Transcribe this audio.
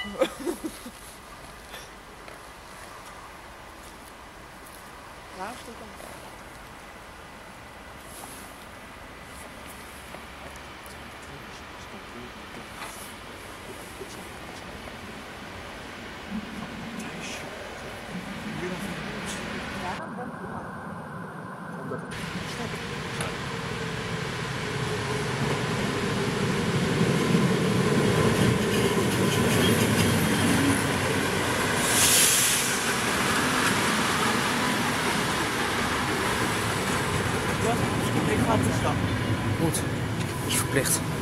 Waar is dat dan? Ik ga het staan. Goed, is verplicht.